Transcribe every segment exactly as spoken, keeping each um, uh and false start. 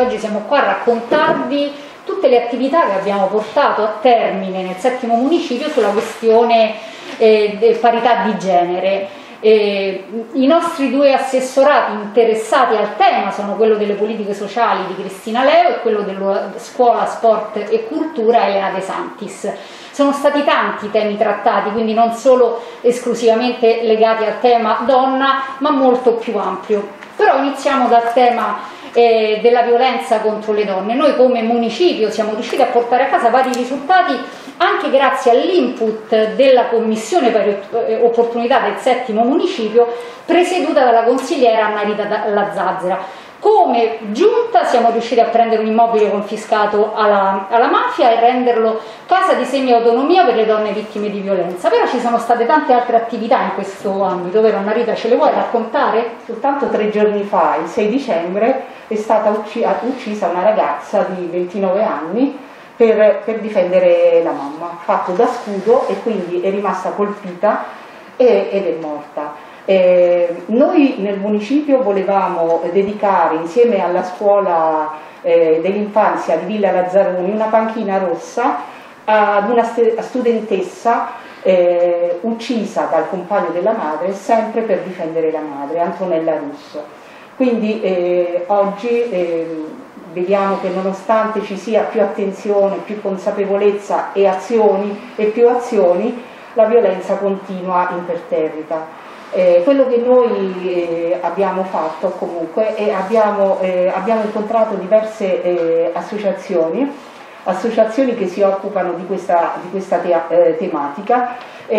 oggi siamo qua a raccontarvi tutte le attività che abbiamo portato a termine nel settimo municipio sulla questione eh, parità di genere. Eh, I nostri due assessorati interessati al tema sono quello delle politiche sociali di Cristina Leo e quello della scuola, sport e cultura Elena De Santis. Sono stati tanti i temi trattati, quindi non solo esclusivamente legati al tema donna, ma molto più ampio. Però iniziamo dal tema eh, della violenza contro le donne. Noi come municipio siamo riusciti a portare a casa vari risultati anche grazie all'input della Commissione per Opportunità del settimo municipio, presieduta dalla consigliera Anna Rita Lazzazera. Come giunta siamo riusciti a prendere un immobile confiscato alla, alla mafia e renderlo casa di semi-autonomia per le donne vittime di violenza. Però ci sono state tante altre attività in questo ambito, vero Anna Rita? Ce le vuoi raccontare? Soltanto tre giorni fa, il sei dicembre, è stata uccisa una ragazza di ventinove anni per, per difendere la mamma, fatto da scudo, e quindi è rimasta colpita e, ed è morta. Eh, noi nel municipio volevamo dedicare insieme alla scuola eh, dell'infanzia di Villa Lazzaroni una panchina rossa ad una studentessa eh, uccisa dal compagno della madre sempre per difendere la madre, Antonella Russo. Quindi eh, oggi eh, vediamo che nonostante ci sia più attenzione, più consapevolezza e azioni e più azioni, la violenza continua imperterrita. Eh, quello che noi eh, abbiamo fatto comunque è abbiamo, eh, abbiamo incontrato diverse eh, associazioni, associazioni che si occupano di questa, di questa te eh, tematica,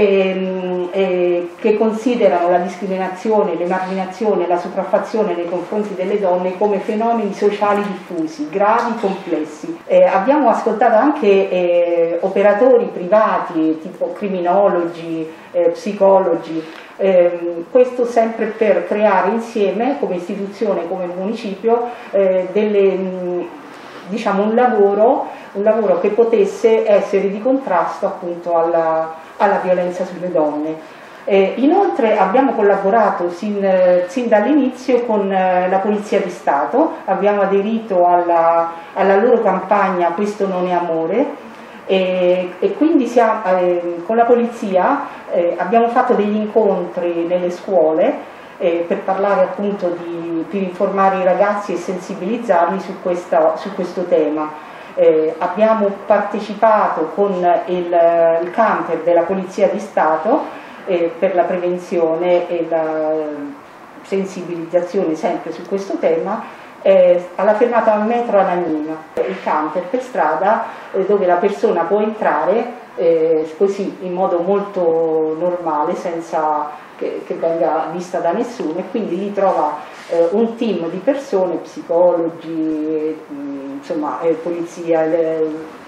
eh, eh, che considerano la discriminazione, l'emarginazione e la sopraffazione nei confronti delle donne come fenomeni sociali diffusi, gravi, complessi. Eh, abbiamo ascoltato anche eh, operatori privati tipo criminologi, eh, psicologi, Eh, questo sempre per creare insieme come istituzione, come municipio, eh, delle, mh, diciamo un lavoro, un lavoro che potesse essere di contrasto appunto alla, alla violenza sulle donne. Eh, inoltre abbiamo collaborato sin, sin dall'inizio con eh, la Polizia di Stato, abbiamo aderito alla, alla loro campagna Questo non è amore. E, e quindi siamo, eh, con la polizia eh, abbiamo fatto degli incontri nelle scuole eh, per parlare appunto di, per informare i ragazzi e sensibilizzarli su, questa, su questo tema. Eh, abbiamo partecipato con il, il camper della Polizia di Stato eh, per la prevenzione e la sensibilizzazione sempre su questo tema. Eh, alla fermata al metro Anagnina, il camper per strada eh, dove la persona può entrare eh, così in modo molto normale senza che, che venga vista da nessuno, e quindi lì trova eh, un team di persone, psicologi, eh, insomma eh, polizia, le,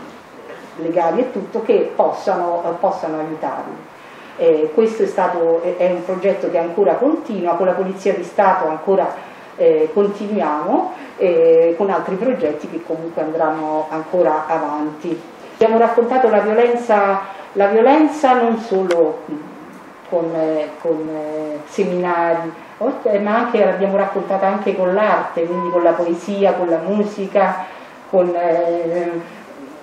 legali e tutto, che possano, eh, possano aiutarli. Eh, questo è, stato, è un progetto che ancora continua, con la Polizia di Stato ancora Eh, continuiamo eh, con altri progetti che comunque andranno ancora avanti. Abbiamo raccontato la violenza, la violenza non solo con, eh, con eh, seminari, ma anche l'abbiamo raccontata anche con l'arte, quindi con la poesia, con la musica, con eh,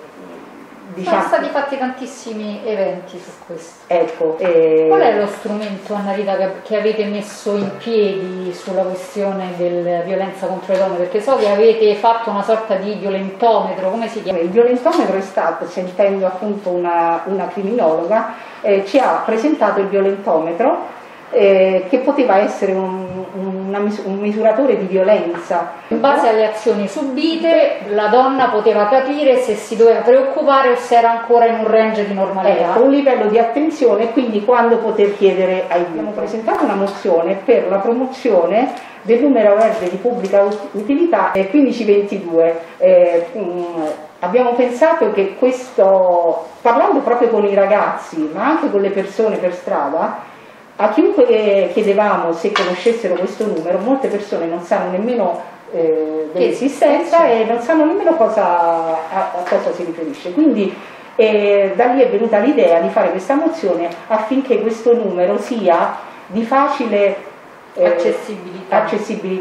diciamo, sono stati fatti tantissimi eventi su questo. Ecco, eh... Qual è lo strumento, Anna Rita, che avete messo in piedi sulla questione della violenza contro le donne? Perché so che avete fatto una sorta di violentometro, come si chiama? Il violentometro è stato, sentendo appunto una, una criminologa, eh, ci ha presentato il violentometro, eh, che poteva essere un, una, un misuratore di violenza. In base alle azioni subite la donna poteva capire se si doveva preoccupare o se era ancora in un range di normalità. Ecco, un livello di attenzione, e quindi quando poter chiedere aiuto. Abbiamo presentato una mozione per la promozione del numero verde di pubblica utilità eh, quindici ventidue. Eh, mh, abbiamo pensato che questo, parlando proprio con i ragazzi, ma anche con le persone per strada, a chiunque chiedevamo se conoscessero questo numero, molte persone non sanno nemmeno eh, dell'esistenza e non sanno nemmeno cosa, a, a cosa si riferisce. Quindi eh, da lì è venuta l'idea di fare questa mozione affinché questo numero sia di facile eh, accessibilità. accessibilità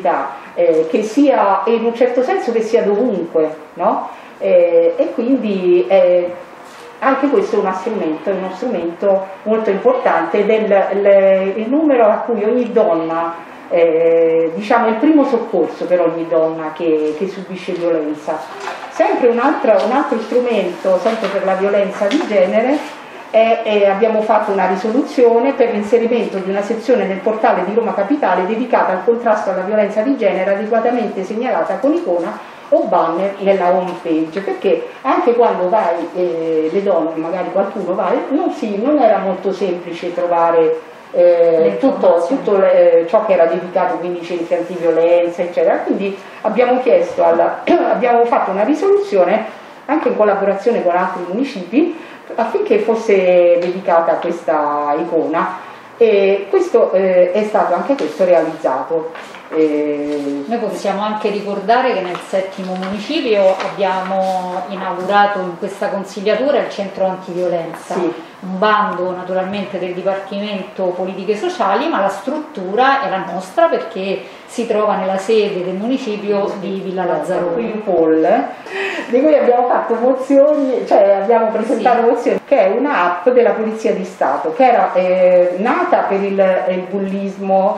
eh, che sia, in un certo senso che sia dovunque, no? Eh, e quindi eh, anche questo è uno strumento, è uno strumento molto importante del le, il numero a cui ogni donna, eh, diciamo il primo soccorso per ogni donna che, che subisce violenza. Sempre un altro, un altro strumento, sempre per la violenza di genere, è, è, abbiamo fatto una risoluzione per l'inserimento di una sezione nel portale di Roma Capitale dedicata al contrasto alla violenza di genere, adeguatamente segnalata con icona o banner nella home page, perché anche quando vai, eh, le donne, magari qualcuno va, non, si, non era molto semplice trovare eh, tutto, tutto eh, ciò che era dedicato, quindi centri antiviolenza, eccetera. Quindi abbiamo chiesto, alla, abbiamo fatto una risoluzione anche in collaborazione con altri municipi affinché fosse dedicata a questa icona, e questo eh, è stato anche questo realizzato. Eh... Noi possiamo anche ricordare che nel settimo municipio abbiamo inaugurato in questa consigliatura il centro antiviolenza, sì. Un bando naturalmente del Dipartimento Politiche Sociali, ma la struttura è la nostra perché si trova nella sede del municipio sì, di Villa Lazzaroni. Il P O L, di cui abbiamo fatto mozioni, cioè abbiamo presentato sì. mozioni, che è un'app della Polizia di Stato, che era eh, nata per il, il bullismo,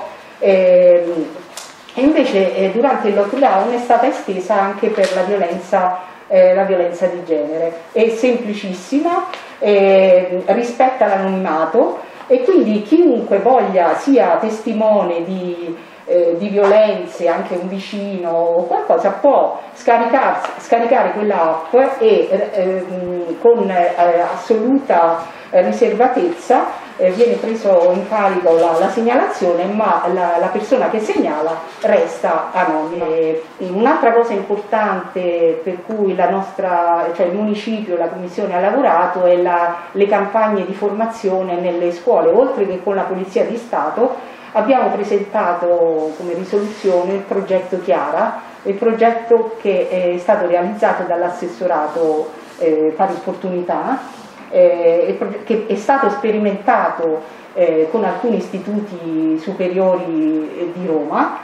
eh, e invece eh, durante il lockdown è stata estesa anche per la violenza, eh, la violenza di genere. È semplicissima, eh, rispetta l'anonimato, e quindi chiunque voglia, sia testimone di, eh, di violenze, anche un vicino o qualcosa, può scaricare quell'app e eh, con eh, assoluta riservatezza eh, viene preso in carico la, la segnalazione, ma la, la persona che segnala resta anonima. Un'altra cosa importante per cui la nostra, cioè il municipio, la commissione ha lavorato è la, le campagne di formazione nelle scuole. Oltre che con la Polizia di Stato abbiamo presentato come risoluzione il progetto Chiara, il progetto che è stato realizzato dall'assessorato eh, pari opportunità, Eh, che è stato sperimentato eh, con alcuni istituti superiori eh, di Roma,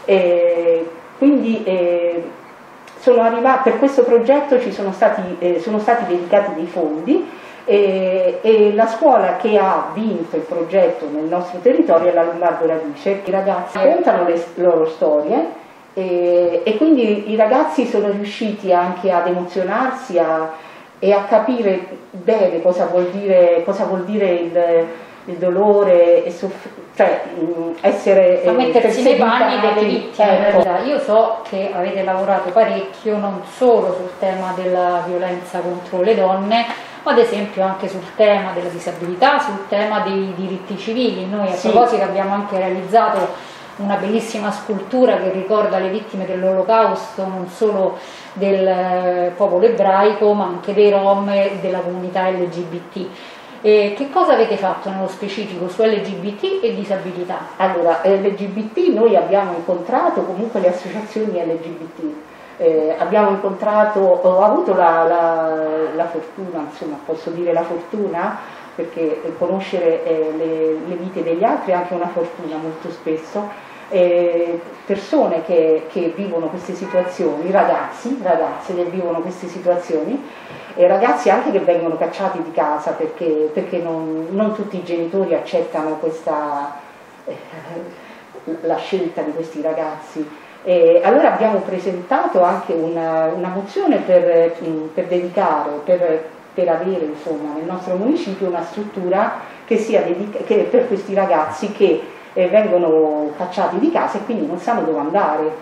eh, quindi eh, sono arrivati, per questo progetto ci sono stati, eh, sono stati dedicati dei fondi, eh, e la scuola che ha vinto il progetto nel nostro territorio è la Lombardo Radice. I ragazzi raccontano le loro storie, eh, e quindi i ragazzi sono riusciti anche ad emozionarsi, a e a capire bene cosa vuol dire, cosa vuol dire il, il dolore, e cioè essere a mettersi nei panni delle vittime. Ecco. Io so che avete lavorato parecchio non solo sul tema della violenza contro le donne, ma ad esempio anche sul tema della disabilità, sul tema dei diritti civili. Noi a sì. proposito abbiamo anche realizzato una bellissima scultura che ricorda le vittime dell'Olocausto, non solo del popolo ebraico ma anche dei Rom e della comunità L G B T. E che cosa avete fatto nello specifico su L G B T e disabilità? Allora, L G B T noi abbiamo incontrato comunque le associazioni L G B T, eh, abbiamo incontrato, ho avuto la, la, la fortuna, insomma posso dire la fortuna, perché conoscere eh, le, le vite degli altri è anche una fortuna molto spesso. Eh, persone che, che vivono queste situazioni, ragazzi, ragazze che vivono queste situazioni, e ragazzi anche che vengono cacciati di casa perché, perché non, non tutti i genitori accettano questa, eh, la scelta di questi ragazzi. E allora abbiamo presentato anche una, una mozione per, per dedicare, per, per avere insomma, nel nostro municipio una struttura che sia dedica, che per questi ragazzi che eh, vengono cacciati di casa e quindi non sanno dove andare.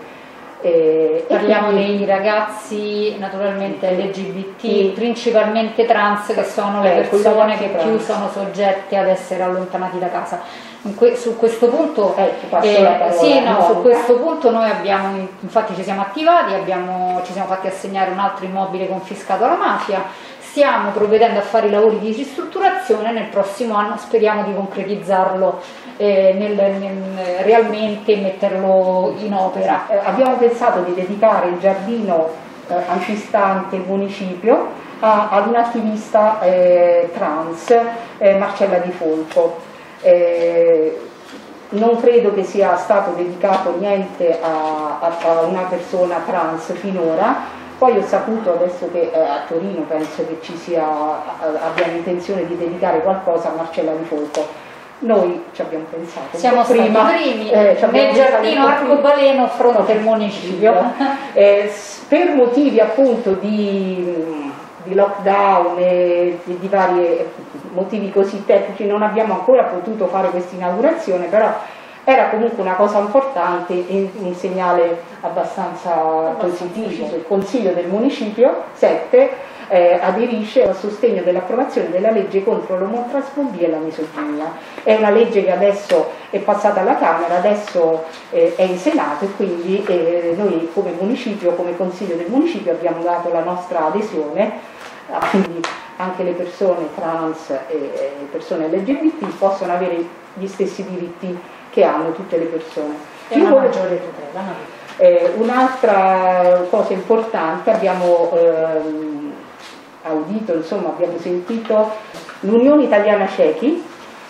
Eh, Parliamo quindi dei ragazzi naturalmente L G B T, sì. principalmente trans, che sono le eh, persone che trans. più sono soggette ad essere allontanati da casa. Que su questo punto, eh, eh, sì, no, su questo punto noi abbiamo, infatti ci siamo attivati, abbiamo, ci siamo fatti assegnare un altro immobile confiscato alla mafia, stiamo provvedendo a fare i lavori di ristrutturazione, nel prossimo anno speriamo di concretizzarlo eh, nel, nel, realmente e metterlo in opera. Eh, abbiamo pensato di dedicare il giardino eh, antistante il municipio a, ad un'attivista eh, trans, eh, Marcella Di Folco. Eh, non credo che sia stato dedicato niente a, a, a una persona trans finora. Poi ho saputo adesso che eh, a Torino penso che ci sia, abbiamo intenzione di dedicare qualcosa a Marcella Di Folco. Noi ci abbiamo pensato. Siamo prima, stati primi eh, nel giardino arcobaleno fronte al municipio. Eh, per motivi appunto di, di lockdown e di, di vari motivi così tecnici non abbiamo ancora potuto fare questa inaugurazione, però era comunque una cosa importante e un segnale abbastanza positivo. Il Consiglio del Municipio sette eh, aderisce al sostegno dell'approvazione della legge contro l'omotransfobia e la misoginia. È una legge che adesso è passata alla Camera, adesso eh, è in Senato, e quindi eh, noi come Municipio, come Consiglio del Municipio abbiamo dato la nostra adesione, quindi anche le persone trans e persone L G B T possono avere gli stessi diritti che hanno tutte le persone. E una maggiore tutela. No? Eh, un'altra cosa importante, abbiamo ehm, audito, insomma abbiamo sentito l'Unione Italiana Ciechi,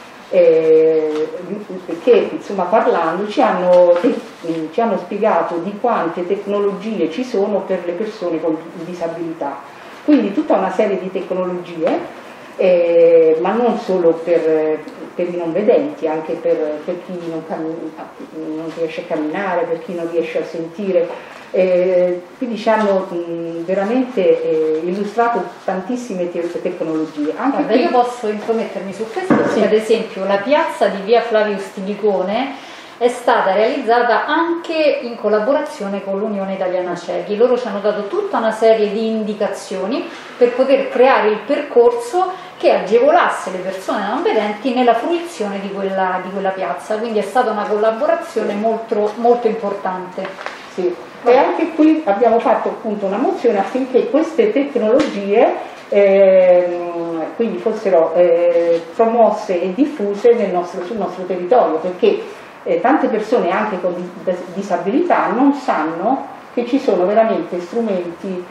eh, che insomma parlando ci hanno, ci hanno spiegato di quante tecnologie ci sono per le persone con disabilità, quindi tutta una serie di tecnologie. Eh, ma non solo per, per i non vedenti, anche per, per chi non, non riesce a camminare, per chi non riesce a sentire. Eh, quindi ci hanno mh, veramente eh, illustrato tantissime te tecnologie. Anche Guarda, io posso intromettermi su questo, sì. Ad esempio la piazza di via Flavio Stilicone è stata realizzata anche in collaborazione con l'Unione Italiana Ciechi. Loro ci hanno dato tutta una serie di indicazioni per poter creare il percorso che agevolasse le persone non vedenti nella fruizione di quella, di quella piazza, quindi è stata una collaborazione molto, molto importante. Sì. E anche qui abbiamo fatto appunto una mozione affinché queste tecnologie eh, quindi fossero eh, promosse e diffuse nel nostro, sul nostro territorio, perché Eh, tante persone anche con disabilità non sanno che ci sono veramente strumenti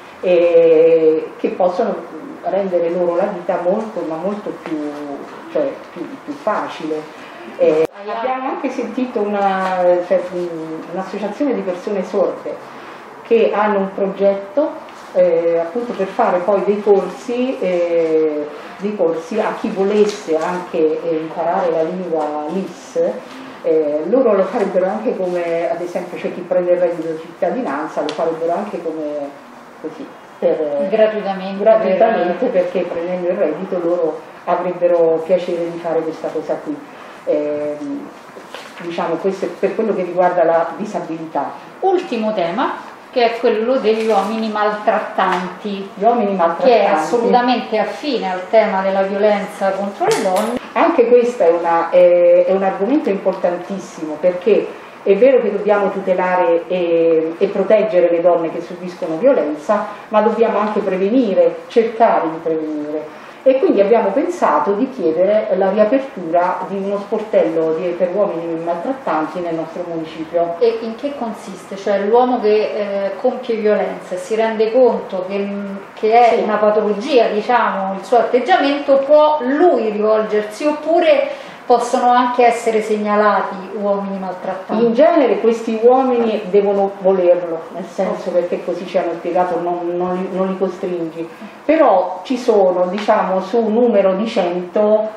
eh, che possono rendere loro la vita molto ma molto più, cioè, più, più facile. Eh, abbiamo anche sentito un'associazione cioè, un di persone sorde che hanno un progetto eh, appunto per fare poi dei corsi, eh, dei corsi a chi volesse anche eh, imparare la lingua L I S. Eh, loro lo farebbero anche come, ad esempio c'è chi prende il reddito di cittadinanza, lo farebbero anche come così, per, gratuitamente, gratuitamente per... perché prendendo il reddito loro avrebbero piacere di fare questa cosa qui. Eh, diciamo questo è per quello che riguarda la disabilità. Ultimo tema, che è quello degli uomini maltrattanti, Gli uomini maltrattanti. Che è assolutamente affine al tema della violenza contro le donne. Anche questo è, una, è, è un argomento importantissimo, perché è vero che dobbiamo tutelare e, e proteggere le donne che subiscono violenza, ma dobbiamo anche prevenire, cercare di prevenire. E quindi abbiamo pensato di chiedere la riapertura di uno sportello di, per uomini maltrattanti nel nostro municipio. E in che consiste? Cioè l'uomo che eh, compie violenza e si rende conto che, che è sì. una patologia, diciamo, il suo atteggiamento, può lui rivolgersi oppure possono anche essere segnalati uomini maltrattanti? In genere questi uomini devono volerlo, nel senso, perché così ci hanno spiegato, non, non, non li costringi, però ci sono, diciamo, su un numero di cento,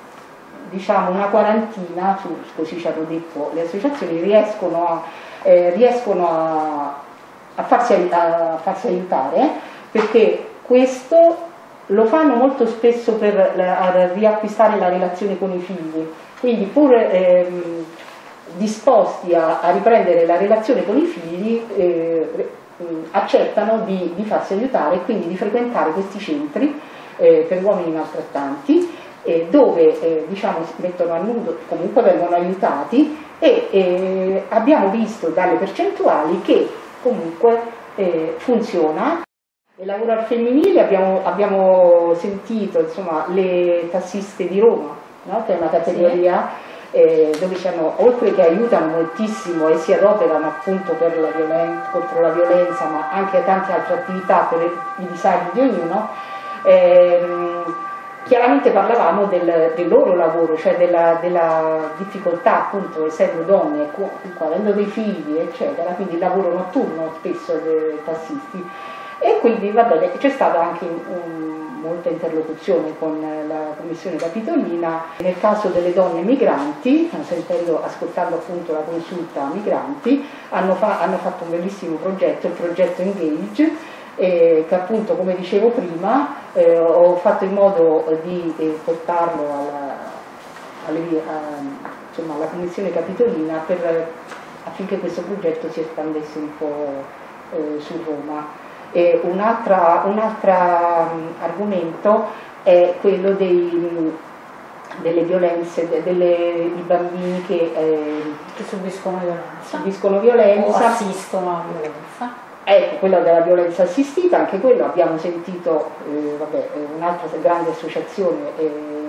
diciamo una quarantina, su, così ci hanno detto le associazioni, riescono a, eh, riescono a, a, farsi, a farsi aiutare, perché questo lo fanno molto spesso per la, riacquistare la relazione con i figli, quindi pur ehm, disposti a, a riprendere la relazione con i figli eh, accettano di, di farsi aiutare e quindi di frequentare questi centri eh, per uomini maltrattanti eh, dove eh, diciamo si mettono a nudo, comunque vengono aiutati e eh, abbiamo visto dalle percentuali che comunque eh, funziona. Nel lavoro al femminile abbiamo, abbiamo sentito insomma, le tassiste di Roma, no? Che è una categoria sì. eh, dove hanno, oltre che aiutano moltissimo e si adoperano appunto per la violenza, contro la violenza, ma anche tante altre attività per i disagi di ognuno, ehm, chiaramente parlavamo del, del loro lavoro, cioè della, della difficoltà, appunto, essendo donne, avendo dei figli, eccetera, quindi il lavoro notturno spesso dei tassisti. E quindi va bene, c'è stata anche un, molta interlocuzione con la Commissione Capitolina. Nel caso delle donne migranti, sentendo, ascoltando appunto la consulta migranti, hanno, fa, hanno fatto un bellissimo progetto, il progetto Engage, eh, che appunto, come dicevo prima, eh, ho fatto in modo di eh, portarlo alla, alle, a, insomma, alla Commissione Capitolina per, affinché questo progetto si espandesse un po' eh, su Roma. E un altro un um, argomento è quello dei, delle violenze, dei bambini che, eh, che subiscono violenza, subiscono violenza o assistono a violenza. Ecco, quello della violenza assistita, anche quello abbiamo sentito, eh, vabbè, un'altra grande associazione eh,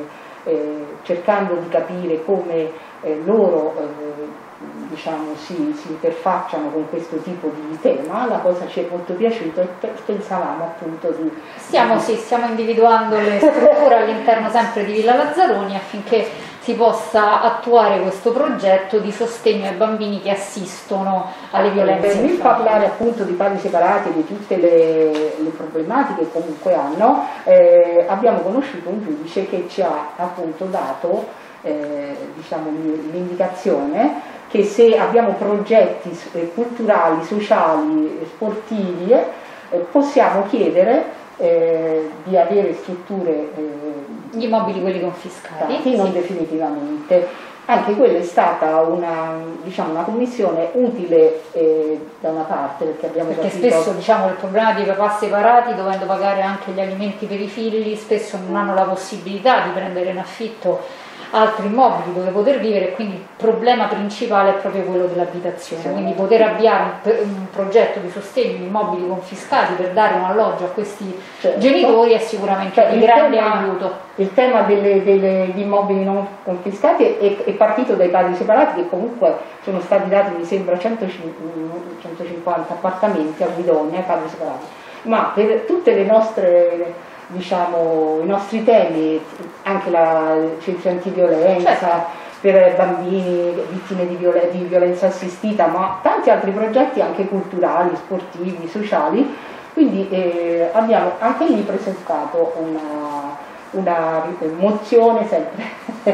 eh, cercando di capire come eh, loro eh, diciamo, si, si interfacciano con questo tipo di tema. La cosa ci è molto piaciuta e pensavamo appunto di... Stiamo, sì, stiamo individuando le strutture all'interno sempre di Villa Lazzaroni affinché si possa attuare questo progetto di sostegno ai bambini che assistono alle violenze. Per parlare appunto di padri separati e di tutte le, le problematiche che comunque hanno, eh, abbiamo conosciuto un giudice che ci ha appunto dato eh, diciamo, l'indicazione che se abbiamo progetti culturali, sociali, sportivi, eh, possiamo chiedere eh, di avere strutture, eh, gli immobili quelli confiscati, sì, non sì. definitivamente. Anche quella è stata una, diciamo, una commissione utile eh, da una parte, perché abbiamo perché capito... spesso diciamo, il problema dei papà separati, dovendo pagare anche gli alimenti per i figli, spesso non hanno la possibilità di prendere in affitto altri immobili dove poter vivere, e quindi il problema principale è proprio quello dell'abitazione, sì. Quindi poter avviare un, un progetto di sostegno di immobili confiscati per dare un alloggio a questi certo. genitori è sicuramente cioè, di grande tema, aiuto. Il tema delle, delle, degli immobili non confiscati è, è partito dai padri separati, che comunque sono stati dati, mi sembra, centocinquanta appartamenti a Guidonia ai padri separati, ma per tutte le nostre... diciamo, i nostri temi, anche la centri antiviolenza, certo. per bambini vittime di, violen di violenza assistita, ma tanti altri progetti anche culturali, sportivi, sociali, quindi eh, abbiamo anche lì presentato una, una mozione sempre.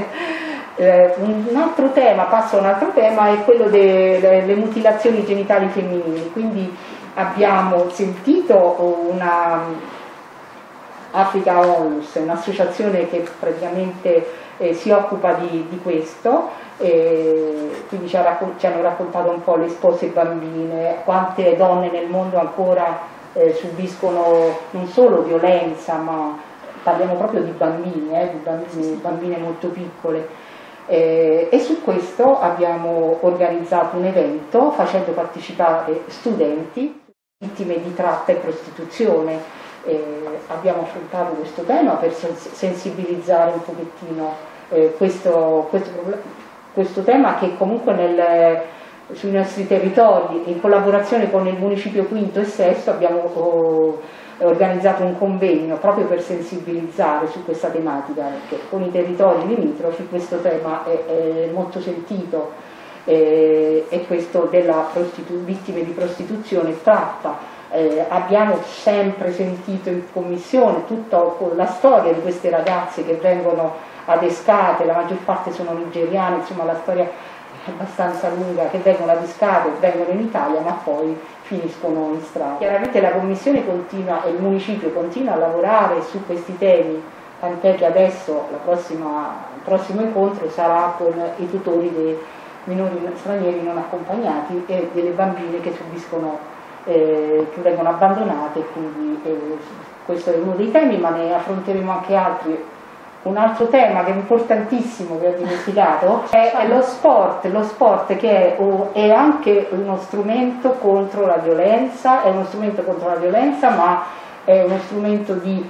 eh, un altro tema, passo a un altro tema, è quello delle mutilazioni genitali femminili, quindi abbiamo sentito una Africa Onlus, un'associazione che praticamente eh, si occupa di, di questo, eh, quindi ci, ha ci hanno raccontato un po' le spose bambine, quante donne nel mondo ancora eh, subiscono non solo violenza, ma parliamo proprio di bambini, eh, di bambini, bambine molto piccole. Eh, e su questo abbiamo organizzato un evento facendo partecipare studenti vittime di tratta e prostituzione. Eh, abbiamo affrontato questo tema per sensibilizzare un pochettino eh, questo, questo, questo tema che comunque nel, sui nostri territori, in collaborazione con il municipio quinto e sesto, abbiamo oh, organizzato un convegno proprio per sensibilizzare su questa tematica, perché con i territori limitrofi questo tema è, è molto sentito, eh, e questo della vittime di prostituzione e tratta. Eh, abbiamo sempre sentito in commissione tutta la storia di queste ragazze che vengono adescate, la maggior parte sono nigeriane, insomma la storia è abbastanza lunga, che vengono adescate, vengono in Italia ma poi finiscono in strada. Chiaramente la commissione continua e il municipio continua a lavorare su questi temi, tant'è che adesso la prossima, il prossimo incontro sarà con i tutori dei minori stranieri non accompagnati e delle bambine che subiscono Eh, che vengono abbandonate, quindi eh, questo è uno dei temi, ma ne affronteremo anche altri. Un altro tema che è importantissimo, che ho dimenticato, è, è lo sport, lo sport che è, oh, è anche uno strumento contro la violenza, è uno strumento contro la violenza, ma è uno strumento di,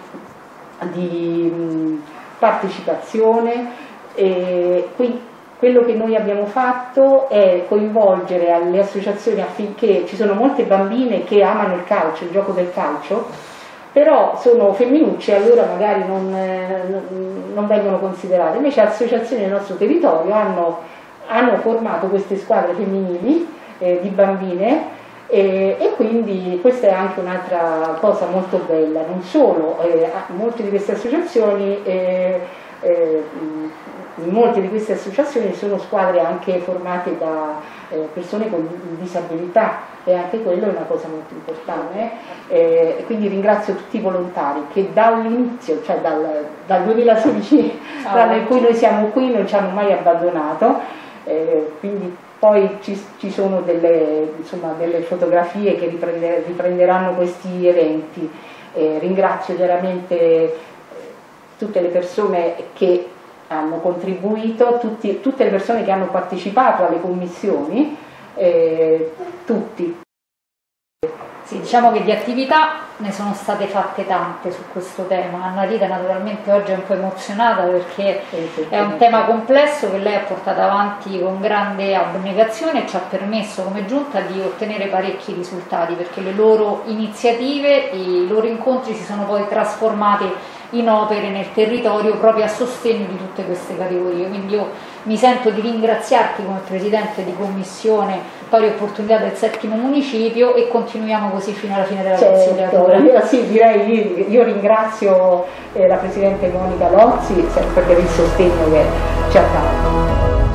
di mh, partecipazione, e quindi quello che noi abbiamo fatto è coinvolgere alle associazioni affinché ci sono molte bambine che amano il calcio, il gioco del calcio, però sono femminucce, allora magari non, non vengono considerate. Invece associazioni nel nostro territorio hanno, hanno formato queste squadre femminili eh, di bambine, e, e quindi questa è anche un'altra cosa molto bella. Non solo, eh, molte di queste associazioni eh, eh, in molte di queste associazioni sono squadre anche formate da eh, persone con disabilità, e anche quello è una cosa molto importante. Eh, quindi ringrazio tutti i volontari che dall'inizio, cioè dal, dal duemilasedici, ah, dall'anno in cui noi siamo qui, non ci hanno mai abbandonato. Eh, quindi poi ci, ci sono delle, insomma, delle fotografie che riprende, riprenderanno questi eventi. Eh, ringrazio chiaramente tutte le persone che hanno contribuito, tutti, tutte le persone che hanno partecipato alle commissioni, eh, tutti. Sì, diciamo che di attività ne sono state fatte tante su questo tema. Anna Rita naturalmente oggi è un po' emozionata perché è un tema complesso che lei ha portato avanti con grande abnegazione e ci ha permesso come giunta di ottenere parecchi risultati, perché le loro iniziative, i loro incontri si sono poi trasformati in opere nel territorio proprio a sostegno di tutte queste categorie. Quindi io mi sento di ringraziarti come Presidente di Commissione Pari Opportunità del settimo municipio, e continuiamo così fino alla fine della consigliatura. Certo, sì, direi, io ringrazio eh, la Presidente Monica Lozzi sempre per il sostegno che ci ha dato.